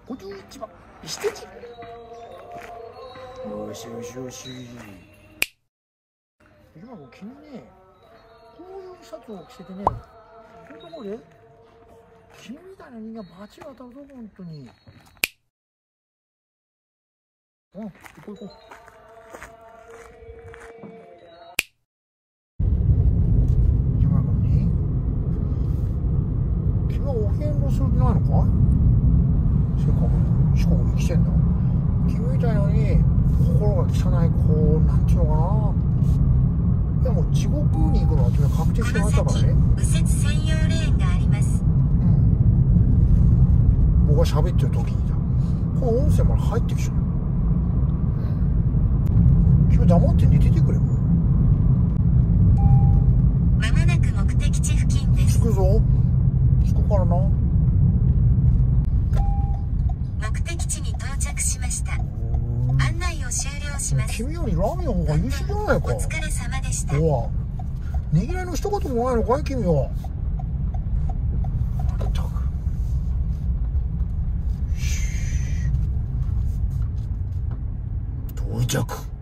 51番羊。よしよしよし。藤間君、君ね、こういうシャツを着せてね、こういうところで君みたいな人間バチが当たるぞ、本当に。うん、行こう行こう。藤間君に、君はお遍路する気ないのかい？せっかく四国に来てんだ。君みたいのに心が汚い子、なんていうのかな。いや、もう地獄に行くのは君は確定してましたからね。 右折専用レーンがあります。 うん。僕が喋ってる時にだ。この音声まで入ってきちゃう。うん。君黙って寝ててくれ。 まもなく目的地付近です。 着くぞ。着くからな。 目的地に到着しました。案内を終了します。 君よりラーメンの方が優秀じゃないか。 お疲れ様でした。 おわ、ねぎらいの一言もないのかい君は。まったく。到着。